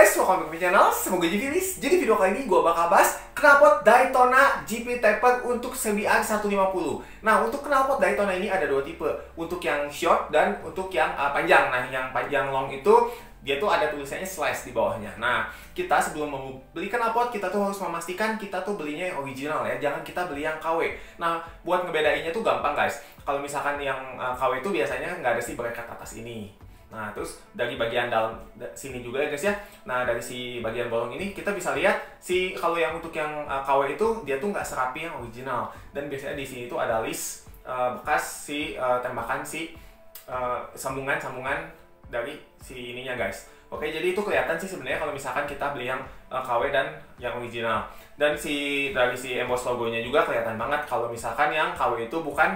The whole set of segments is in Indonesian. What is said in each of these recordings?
guys, welcome back to channel. Semoga jadi viewers. Jadi video kali ini gue bakal bahas knalpot Daytona GP Taper untuk CBR 150. Nah, untuk knalpot Daytona ini ada dua tipe, untuk yang short dan untuk yang panjang. Nah, yang panjang long itu dia tuh ada tulisannya slash di bawahnya. Nah, kita sebelum membeli knalpot, kita tuh harus memastikan kita tuh belinya yang original ya, jangan kita beli yang KW. Nah, buat ngebedainnya tuh gampang guys. Kalau misalkan yang KW itu biasanya nggak ada si bracket atas ini. Nah, terus dari bagian dalam sini juga ya guys ya. Nah, dari si bagian bolong ini kita bisa lihat kalau yang untuk yang KW itu dia tuh nggak serapi yang original. Dan biasanya di sini tuh ada list bekas tembakan sambungan dari si ininya guys. Oke, jadi itu kelihatan sih sebenarnya kalau misalkan kita beli yang KW dan yang original. Dan dari si emboss logonya juga kelihatan banget kalau misalkan yang KW itu bukan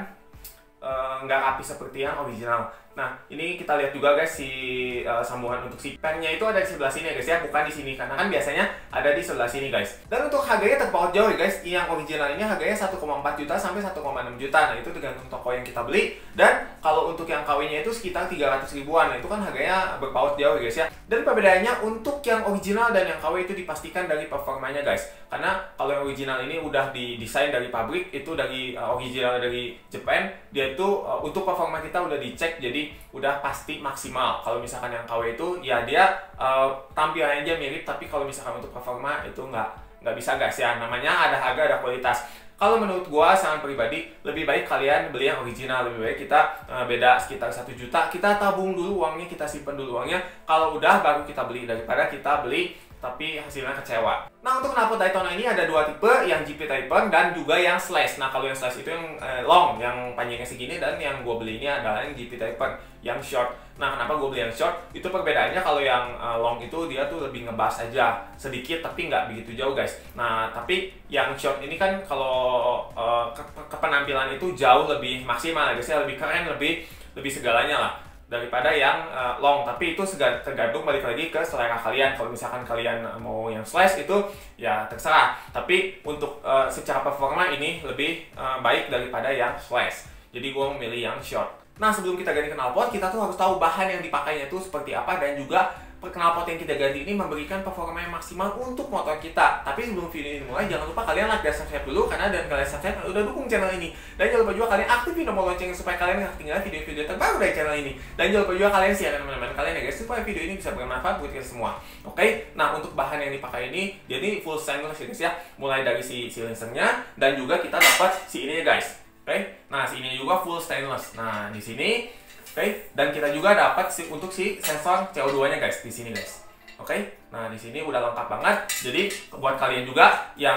nggak rapi seperti yang original. Nah, ini kita lihat juga guys sambungan untuk si pennya itu ada di sebelah sini ya guys ya, bukan di sini karena kan biasanya ada di sebelah sini guys. Dan untuk harganya terpaut jauh ya guys. Yang original ini harganya 1,4 juta sampai 1,6 juta. Nah, itu tergantung toko yang kita beli. Dan kalau untuk yang KW-nya itu sekitar 300 ribuan. Nah, itu kan harganya berpaut jauh ya guys ya. Dan perbedaannya untuk yang original dan yang KW itu dipastikan dari performanya guys. Karena kalau yang original ini udah didesain dari pabrik, itu dari original dari Jepang, dia itu untuk performa kita udah dicek, jadi udah pasti maksimal. Kalau misalkan yang KW itu ya dia tampilannya aja mirip, tapi kalau misalkan untuk performa itu nggak bisa guys ya. Namanya ada harga ada kualitas. Kalau menurut gua sangat pribadi, lebih baik kalian beli yang original. Lebih baik kita beda sekitar 1 juta, kita tabung dulu uangnya, kita simpen dulu uangnya. Kalau udah baru kita beli, daripada kita beli tapi hasilnya kecewa. Nah, untuk knalpot Daytona ini ada dua tipe, yang GP Taper dan juga yang slash. Nah, kalau yang slash itu yang long, yang panjangnya segini, dan yang gue beli ini adalah yang GP Taper, yang short. Nah, kenapa gue beli yang short? Itu perbedaannya kalau yang long itu dia tuh lebih ngebas aja, sedikit tapi nggak begitu jauh guys. Nah, tapi yang short ini kan kalau kepenampilan itu jauh lebih maksimal guys ya, lebih keren, lebih segalanya lah daripada yang long. Tapi itu tergantung balik lagi ke selera kalian. Kalau misalkan kalian mau yang slash itu ya terserah, tapi untuk secara performa ini lebih baik daripada yang slash, jadi gue memilih yang short. Nah, sebelum kita ganti knalpot, kita tuh harus tahu bahan yang dipakainya itu seperti apa, dan juga knalpot yang kita ganti ini memberikan performa yang maksimal untuk motor kita. Tapi sebelum video ini mulai, jangan lupa kalian like dan subscribe dulu, karena dengan kalian subscribe udah dukung channel ini. Dan jangan lupa juga kalian aktifin tombol lonceng supaya kalian nggak ketinggalan video-video terbaru dari channel ini. Dan jangan lupa juga kalian share teman-teman kalian ya guys, supaya video ini bisa bermanfaat buat kita semua. Oke? Nah, untuk bahan yang dipakai ini jadi full stainless ya guys ya. Mulai dari si silencernya, dan juga kita dapat si ininya guys. Oke? Nah, si ini juga full stainless. Nah, di sini dan kita juga dapat untuk si sensor CO2-nya guys di sini guys. Nah, di sini udah lengkap banget. Jadi buat kalian juga yang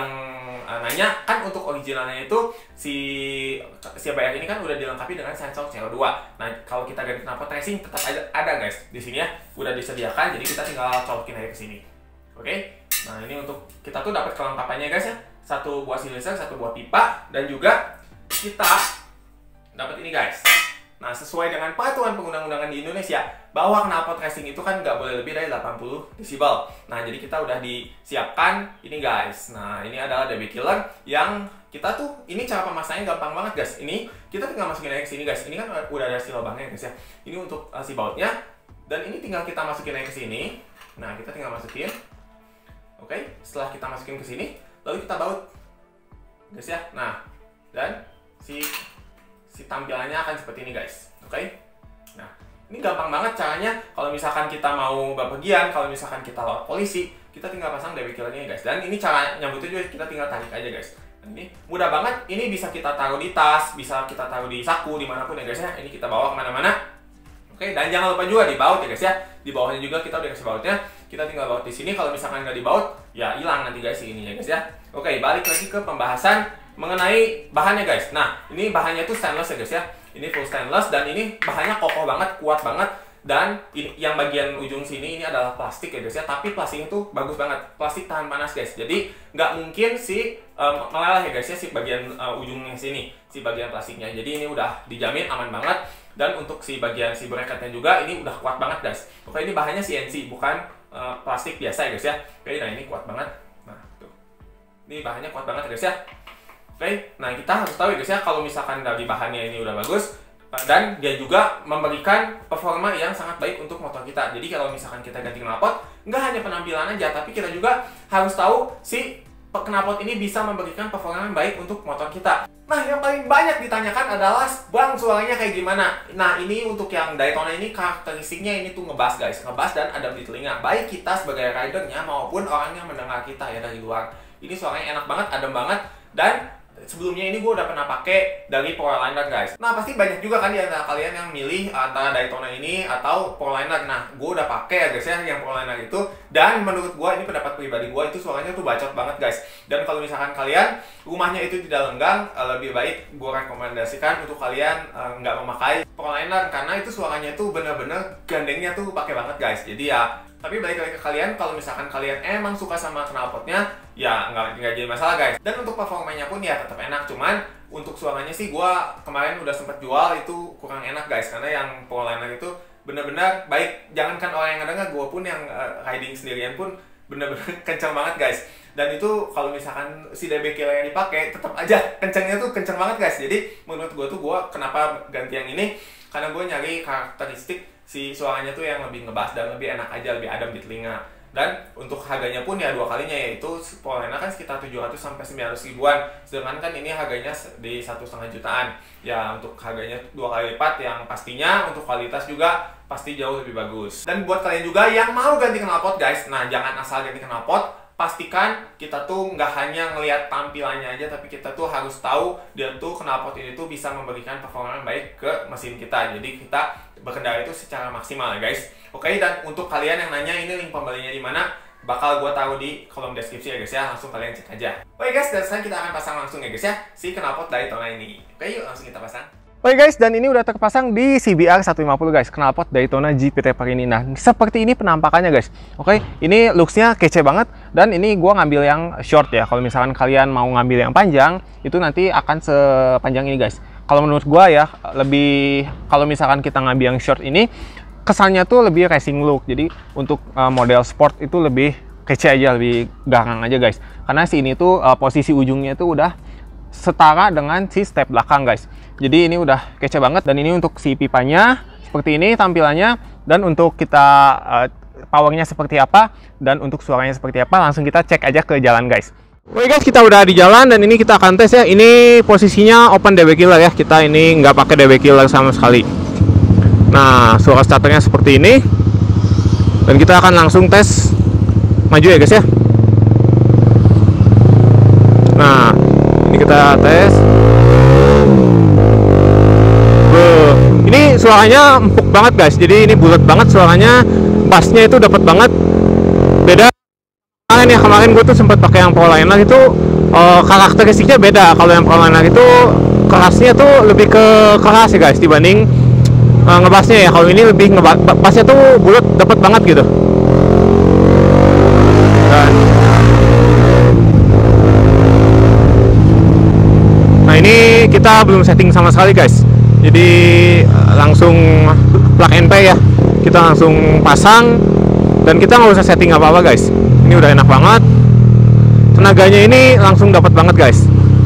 nanya kan, untuk originalnya itu si CBR ini kan udah dilengkapi dengan sensor CO2. Nah, kalau kita ganti knalpot racing tetap ada guys di sini ya, udah disediakan. Jadi kita tinggal colokin aja ke sini. Nah, ini untuk kita tuh dapat kelengkapannya guys ya. Satu buah silencer, satu buah pipa, dan juga kita dapat ini guys. Nah, sesuai dengan peraturan perundang-undangan di Indonesia, bahwa knalpot racing itu kan nggak boleh lebih dari 80 desibel. Nah, jadi kita udah disiapkan ini guys. Nah, ini adalah DB killer yang kita tuh, ini cara pemasangnya gampang banget guys. Ini kita tinggal masukin aja ke sini guys. Ini kan udah ada si lubangnya guys ya. Ini untuk si bautnya, dan ini tinggal kita masukin aja ke sini. Nah, kita tinggal masukin. Setelah kita masukin ke sini, lalu kita baut guys ya. Nah, dan si tampilannya akan seperti ini guys. Nah, ini gampang banget caranya. Kalau misalkan kita mau bepergian, kalau misalkan kita lawan polisi, kita tinggal pasang DB killernya guys. Dan ini cara nyambutnya juga, kita tinggal tarik aja guys. Ini mudah banget. Ini bisa kita taruh di tas, bisa kita taruh di saku, dimanapun ya guys ya. Ini kita bawa kemana-mana. Dan jangan lupa juga dibaut ya guys ya. Di bawahnya juga kita udah kasih bautnya. Kita tinggal baut di sini. Kalau misalkan nggak dibaut, ya hilang nanti guys ininya guys ya. Balik lagi ke pembahasan mengenai bahannya guys. Nah, ini bahannya tuh stainless ya guys ya. Ini full stainless, dan ini bahannya kokoh banget, kuat banget. Dan ini, yang bagian ujung sini ini adalah plastik ya guys ya. Tapi plastiknya tuh bagus banget, plastik tahan panas guys. Jadi nggak mungkin meleleh ya guys ya, si bagian ujungnya sini, si bagian plastiknya. Jadi ini udah dijamin aman banget. Dan untuk si bagian si bracketnya juga ini udah kuat banget guys. Ini bahannya CNC, bukan plastik biasa ya guys ya. Nah, ini kuat banget. Nah, tuh. Ini bahannya kuat banget ya guys ya. Nah, kita harus tahu ya guys ya, kalau misalkan dari bahannya ini udah bagus, Dan dia juga memberikan performa yang sangat baik untuk motor kita. Jadi kalau misalkan kita ganti knalpot, nggak hanya penampilan aja, tapi kita juga harus tahu si knalpot ini bisa memberikan performa yang baik untuk motor kita. Nah, yang paling banyak ditanyakan adalah, Bang, suaranya kayak gimana? Nah, ini untuk yang Daytona ini karakteristiknya ini tuh ngebass guys, ngebass dan adem di telinga. Baik kita sebagai ridernya maupun orang yang mendengar kita ya dari luar. Ini suaranya enak banget, adem banget, dan sebelumnya ini gue udah pernah pakai dari Powerliner guys. Nah, pasti banyak juga kan di antara kalian yang milih antara Daytona ini atau Powerliner. Nah, gue udah pakai ya guys ya yang Powerliner itu, dan menurut gue ini pendapat pribadi gue itu suaranya tuh bacot banget guys. Dan kalau misalkan kalian rumahnya itu di dalam gang, lebih baik gue rekomendasikan untuk kalian nggak memakai Powerliner, karena itu suaranya tuh bener-bener gandengnya tuh pakai banget guys. Jadi ya, tapi balik lagi ke kalian, kalau misalkan kalian emang suka sama knalpotnya, ya nggak jadi masalah guys. Dan untuk performanya pun ya tetap enak, cuman untuk suaranya sih gua kemarin udah sempet jual, itu kurang enak guys, karena yang Powerliner itu bener-bener baik. Jangankan orang yang ngedenger, gua pun yang riding sendirian pun bener-bener kenceng banget guys. Dan itu kalau misalkan si DB killer yang dipakai, tetap aja kencengnya tuh kenceng banget guys. Jadi menurut gua kenapa ganti yang ini, karena gua nyari karakteristik si suaranya tuh yang lebih ngebass dan lebih enak aja, lebih adem di telinga. Dan untuk harganya pun ya dua kalinya, yaitu Powerliner kan sekitar 700 sampai 900 ribuan, sedangkan kan ini harganya di 1,5 jutaan. Ya untuk harganya 2 kali lipat, yang pastinya untuk kualitas juga pasti jauh lebih bagus. Dan buat kalian juga yang mau ganti knalpot guys, nah jangan asal ganti knalpot, pastikan kita tuh nggak hanya ngelihat tampilannya aja, tapi kita tuh harus tahu dia tuh knalpot ini tuh bisa memberikan performa yang baik ke mesin kita. Jadi kita berkendara itu secara maksimal ya guys. Oke, dan untuk kalian yang nanya ini link pembelinya di mana, bakal gue taruh di kolom deskripsi ya guys ya, langsung kalian cek aja. Oke guys, dan sekarang kita akan pasang langsung ya guys ya si knalpot Daytona ini. Oke, yuk langsung kita pasang. Oke guys, dan ini udah terpasang di CBR 150 guys, knalpot Daytona GP Taper ini. Nah, seperti ini penampakannya guys. Oke, ini looksnya kece banget, dan ini gua ngambil yang short ya. Kalau misalkan kalian mau ngambil yang panjang, itu nanti akan sepanjang ini guys. Kalau menurut gua ya, lebih, kalau misalkan kita ngambil yang short ini, kesannya tuh lebih racing look. Jadi untuk model sport itu lebih kece aja, lebih garang aja guys. Karena si ini tuh posisi ujungnya tuh udah setara dengan si step belakang guys. Jadi ini udah kece banget. Dan ini untuk si pipanya seperti ini tampilannya, dan untuk kita powernya seperti apa, dan untuk suaranya seperti apa, langsung kita cek aja ke jalan guys. Oke guys, kita udah di jalan dan ini kita akan tes ya. Ini posisinya open DB killer ya, kita ini nggak pakai DB killer sama sekali. Nah, suara starternya seperti ini, dan kita akan langsung tes maju ya guys ya. Nah, ini kita tes. Ini suaranya empuk banget guys, jadi ini bulat banget suaranya, bassnya itu dapat banget. Beda kemarin gue tuh sempat pakai yang Powerliner itu, karakteristiknya beda. Kalau yang Powerliner itu kerasnya tuh lebih ke keras ya guys, dibanding ngebassnya ya. Kalau ini lebih bassnya tuh bulat, dapat banget gitu. Dan nah, ini kita belum setting sama sekali guys, jadi langsung plug and play ya, kita langsung pasang dan kita nggak usah setting apa-apa guys. Ini udah enak banget, tenaganya ini langsung dapat banget guys.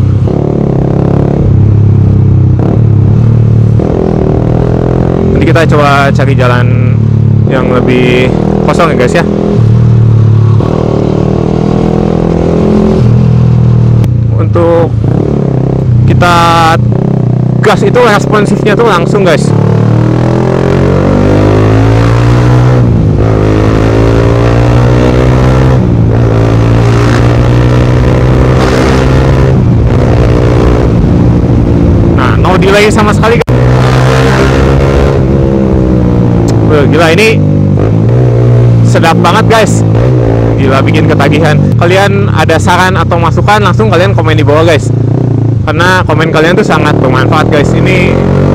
Nanti kita coba cari jalan yang lebih kosong ya guys ya. Untuk kita gas itu responsifnya tuh langsung guys. Nah, no delay sama sekali guys. Gila, ini sedap banget guys. Gila, bikin ketagihan. Kalian ada saran atau masukan, langsung kalian komen di bawah guys, karena komen kalian tuh sangat bermanfaat guys. Ini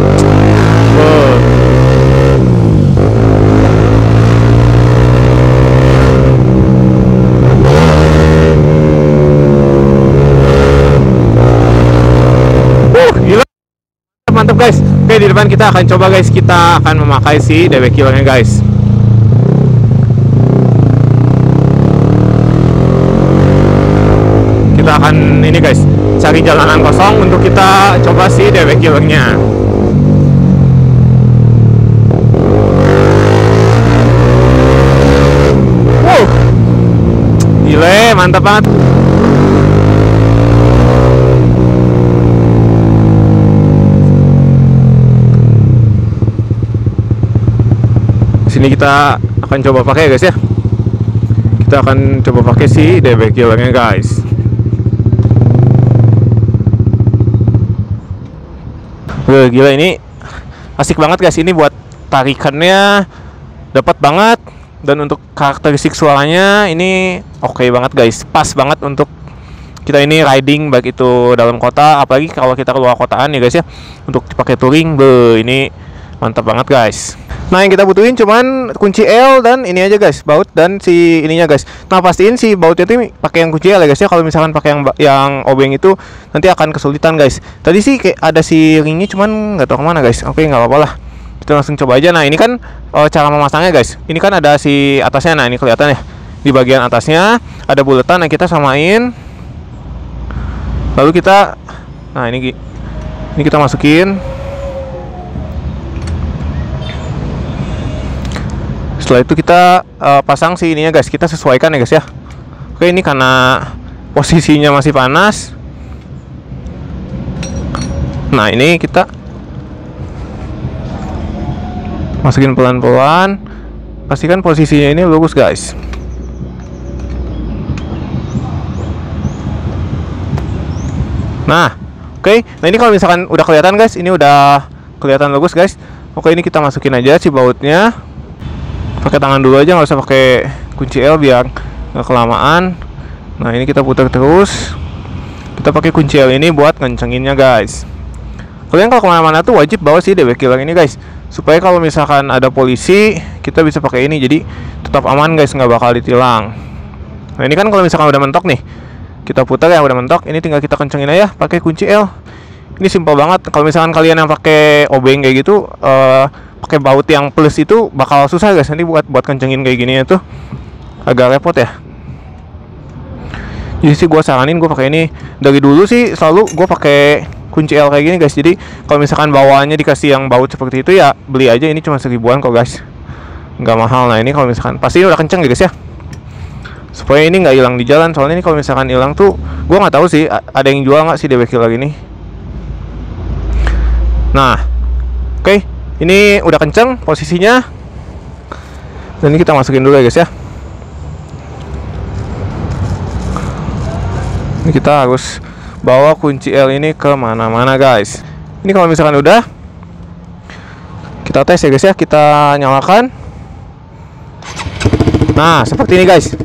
gila, mantap guys. Oke, di depan kita akan coba guys, kita akan memakai si DB killernya guys. Kita akan ini guys, cari jalanan kosong untuk kita coba si DB killernya. Gile, mantap banget. Sini kita akan coba pakai guys ya. Kita akan coba pakai si DB killernya guys. Gila, ini asik banget guys. Ini buat tarikannya dapat banget, dan untuk karakteristik suaranya ini oke banget guys. Pas banget untuk kita ini riding, baik itu dalam kota, apalagi kalau kita keluar kotaan ya guys ya, untuk dipakai touring. Ini mantap banget guys. Nah, yang kita butuhin cuman kunci L dan ini aja guys, baut dan si ininya guys. Nah, pastiin si bautnya itu pakai yang kunci L ya guys ya. Kalau misalkan pakai yang obeng itu nanti akan kesulitan guys. Tadi sih kayak ada si ringnya, cuman nggak tahu kemana guys. Oke, nggak apa-apa lah, kita langsung coba aja. Nah, ini kan cara memasangnya guys. Ini kan ada si atasnya. Nah, ini kelihatan ya, di bagian atasnya ada buletan yang kita samain. Lalu kita, nah ini kita masukin. Setelah itu kita pasang si ininya guys, kita sesuaikan ya guys ya. Oke, ini karena posisinya masih panas. Nah, ini kita masukin pelan-pelan. Pastikan posisinya ini lurus guys. Nah, oke. Nah, ini kalau misalkan udah kelihatan guys, ini udah kelihatan lurus guys. Oke, ini kita masukin aja si bautnya. Pakai tangan dulu aja, nggak usah pakai kunci L biar nggak kelamaan. Nah, ini kita putar terus. Kita pakai kunci L ini buat ngencenginnya guys. Kalian kalau kemana-mana tuh wajib bawa si DB killer ini guys, supaya kalau misalkan ada polisi kita bisa pakai ini, jadi tetap aman guys, nggak bakal ditilang. Nah, ini kan kalau misalkan udah mentok nih, kita putar ya, udah mentok. Ini tinggal kita kencengin aja pakai kunci L. Ini simpel banget. Kalau misalkan kalian yang pakai obeng kayak gitu, pakai baut yang plus itu bakal susah guys. Nanti buat kencengin kayak gini tuh agak repot ya. Jadi sih gue saranin gue pakai ini. Dari dulu sih selalu gue pakai kunci L kayak gini guys. Jadi kalau misalkan bawaannya dikasih yang baut seperti itu ya beli aja. Ini cuma 1000-an kok guys, nggak mahal. Nah, ini kalau misalkan pasti udah kenceng ya guys ya, supaya ini nggak hilang di jalan. Soalnya ini kalau misalkan hilang tuh gue nggak tahu sih ada yang jual nggak sih DB killer ini. Nah, oke, ini udah kenceng posisinya, dan ini kita masukin dulu ya guys ya. Ini kita harus bawa kunci L ini ke mana-mana guys. Ini kalau misalkan udah, kita tes ya guys ya. Kita nyalakan. Nah, seperti ini guys.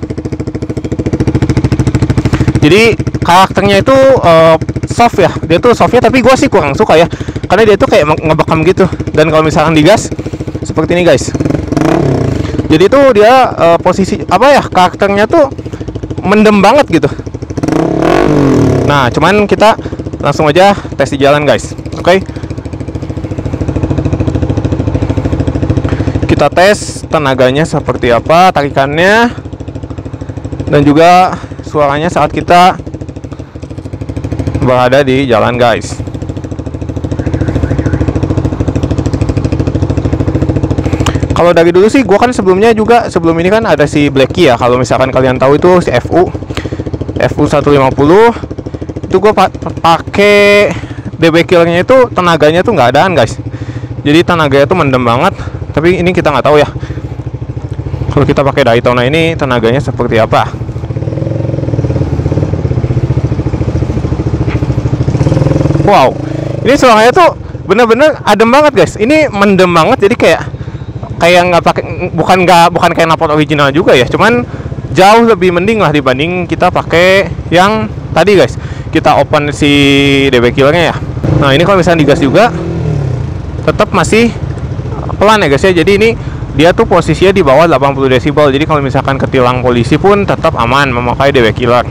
Jadi karakternya itu soft ya. Dia tuh softnya, tapi gue sih kurang suka ya, karena dia tuh kayak ngebekam gitu. Dan kalau misalkan digas seperti ini guys, jadi tuh dia posisi apa ya, karakternya tuh mendem banget gitu. Nah, cuman kita langsung aja tes di jalan guys. Oke. Kita tes tenaganya seperti apa, tarikannya, dan juga suaranya saat kita berada di jalan guys. Kalau dari dulu sih, gua kan sebelumnya juga, sebelum ini kan ada si Blacky ya. Kalau misalkan kalian tahu itu si FU 150 itu gua pakai DB killernya itu tenaganya tuh nggak adaan guys. Jadi tenaganya tuh mendem banget. Tapi ini kita nggak tahu ya, kalau kita pakai Daytona ini tenaganya seperti apa. Wow, ini suaranya tuh bener-bener adem banget guys. Ini mendem banget, jadi kayak nggak pakai, bukan kayak knalpot original juga ya, cuman jauh lebih mending lah dibanding kita pakai yang tadi guys. Kita open si DB killernya ya. Nah, ini kalau misalnya digas juga tetap masih pelan ya guys ya. Jadi ini dia tuh posisinya di bawah 80 desibel. Jadi kalau misalkan ketilang polisi pun tetap aman memakai DB killer.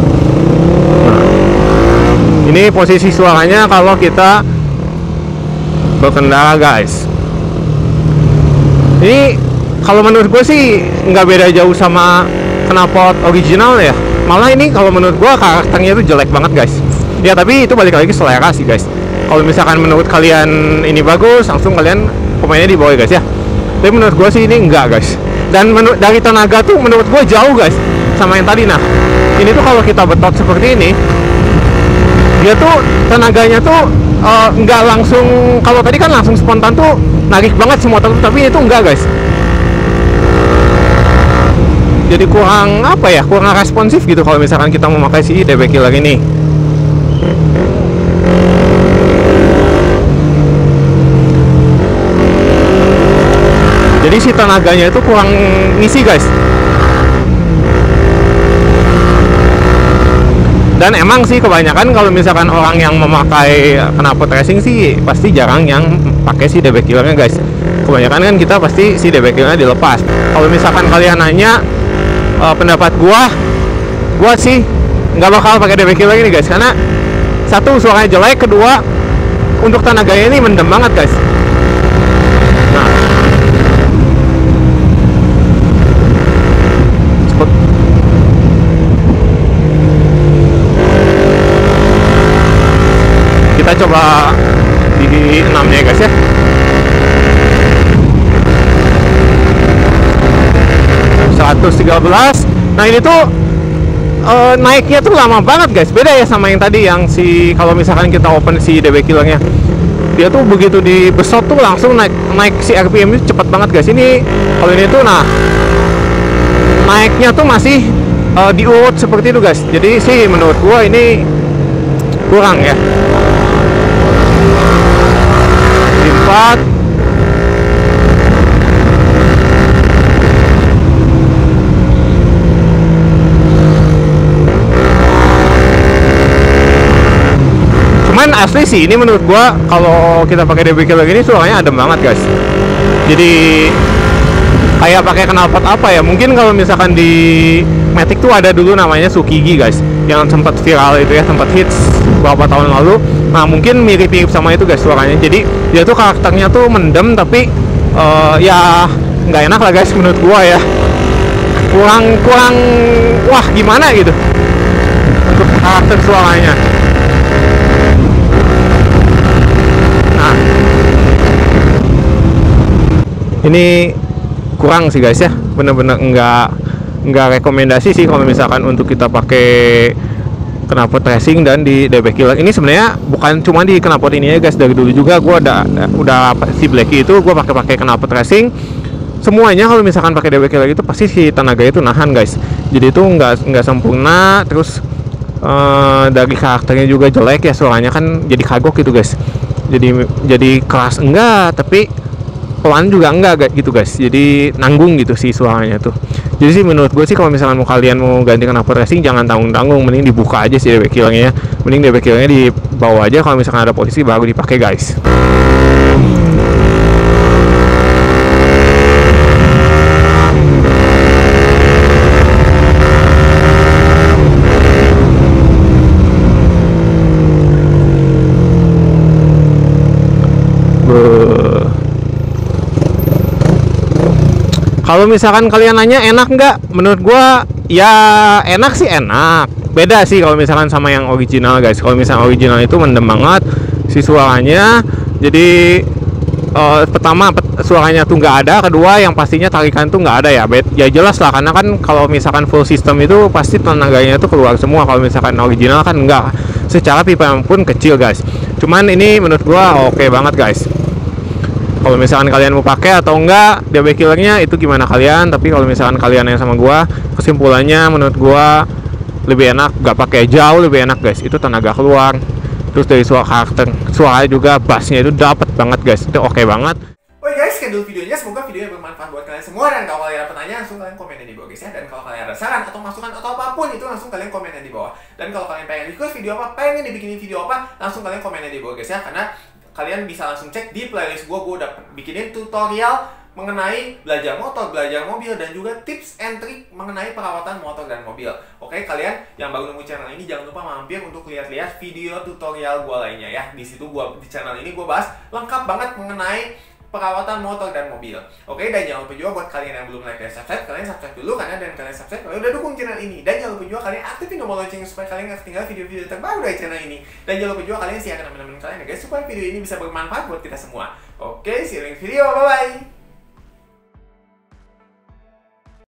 Ini posisi suaranya kalau kita berkendara guys. Ini kalau menurut gue sih nggak beda jauh sama knalpot original ya. Malah ini kalau menurut gue karakternya itu jelek banget guys. Ya tapi itu balik lagi selera sih guys. Kalau misalkan menurut kalian ini bagus, langsung kalian pemainnya di bawah guys ya. Tapi menurut gue sih ini enggak guys. Dan dari tenaga tuh menurut gue jauh guys. sama yang tadi. Nah, ini tuh kalau kita betot seperti ini, dia tuh tenaganya tuh nggak langsung, kalau tadi kan langsung spontan tuh narik banget si motor, tapi itu enggak guys. Jadi kurang apa ya, kurang responsif gitu kalau misalkan kita memakai si DB Killer ini. Jadi si tenaganya itu kurang ngisi guys. Dan emang sih kebanyakan kalau misalkan orang yang memakai knalpot racing sih pasti jarang yang pakai si DB Killernya guys. Kebanyakan kan kita pasti si DB Killernya dilepas. Kalau misalkan kalian nanya pendapat gua sih nggak bakal pakai DB Killer ini guys, karena satu, suaranya jelek, kedua untuk tenaganya ini mendem banget guys. Nah, kita coba di 6 nya guys ya. Nah ini tuh naiknya tuh lama banget guys. Beda ya sama yang tadi yang si, kalau misalkan kita open si DB Killernya, dia tuh begitu di besot tuh langsung naik si RPM itu cepet banget guys. Ini kalau ini tuh nah naiknya tuh masih diurut seperti itu guys. Jadi sih menurut gua ini kurang ya. Di 4 asli sih ini menurut gua kalau kita pakai DB Killer gini suaranya adem banget guys. Jadi kayak pakai knalpot apa ya, mungkin kalau misalkan di Matic tuh ada dulu namanya Tsukigi guys, yang sempat viral itu ya, sempat hits beberapa tahun lalu. Nah mungkin mirip-mirip sama itu guys suaranya. Jadi dia tuh karakternya tuh mendem, tapi ya nggak enak lah guys menurut gua ya. Kurang wah gimana gitu untuk karakter suaranya. Ini kurang sih guys ya, bener-bener nggak rekomendasi sih kalau misalkan untuk kita pakai knalpot racing dan di DB Killer. Ini sebenarnya bukan cuma di knalpot ini ya guys, dari dulu juga gue udah si Blacky itu gue pakai knalpot racing semuanya. Kalau misalkan pakai DB Killer itu pasti si tenaga itu nahan guys, jadi itu nggak sempurna. Terus dari karakternya juga jelek ya, suaranya kan jadi kagok gitu guys, jadi keras enggak, tapi pelan juga enggak gitu guys, jadi nanggung gitu sih suaranya tuh. Jadi sih menurut gue sih kalau misalkan kalian mau ganti knalpot racing jangan tanggung-tanggung, mending dibuka aja sih DB Killernya ya. Mending DB Killernya dibawa aja, kalau misalkan ada posisi baru dipakai guys. Kalau misalkan kalian nanya enak nggak, menurut gua ya enak sih enak. Beda sih kalau misalkan sama yang original guys. Kalau misalkan original itu mendem banget si suaranya. Jadi pertama suaranya tuh nggak ada, kedua yang pastinya tarikan tuh nggak ada ya. Ya jelas lah, karena kan kalau misalkan full system itu pasti tenaganya tuh keluar semua. Kalau misalkan original kan enggak, secara pipa pun kecil guys. Cuman ini menurut gua oke banget guys. Kalau misalkan kalian mau pakai atau enggak DB Killernya itu gimana kalian, tapi kalau misalkan kalian yang sama gua, kesimpulannya menurut gua lebih enak nggak pakai, jauh lebih enak guys. Itu tenaga keluar, terus dari suara juga bassnya itu dapat banget guys, itu oke banget. Oke guys, sekian dulu videonya, semoga videonya bermanfaat buat kalian semua. Dan kalau kalian ada pertanyaan langsung kalian komenin di bawah guys ya. Dan kalau kalian ada saran atau masukan atau apapun itu langsung kalian komenin di bawah. Dan kalau kalian pengen request video apa, pengen dibikinin video apa, langsung kalian komenin di bawah guys ya. Karena kalian bisa langsung cek di playlist gue udah bikinin tutorial mengenai belajar motor, belajar mobil, dan juga tips and trick mengenai perawatan motor dan mobil. Oke, kalian yang baru nemu channel ini jangan lupa mampir untuk lihat-lihat video tutorial gue lainnya ya. Di situ di channel ini gue bahas lengkap banget mengenai perawatan motor dan mobil. Oke, dan jangan lupa juga buat kalian yang belum like dan subscribe, kalian subscribe dulu, karena dan kalian subscribe kalian udah dukung channel ini. Dan jangan lupa juga kalian aktifin tombol lonceng supaya kalian nggak ketinggalan video-video terbaru dari channel ini. Dan jangan lupa juga kalian share ke teman-teman kalian ya guys, supaya video ini bisa bermanfaat buat kita semua. Oke, see you next video, bye bye.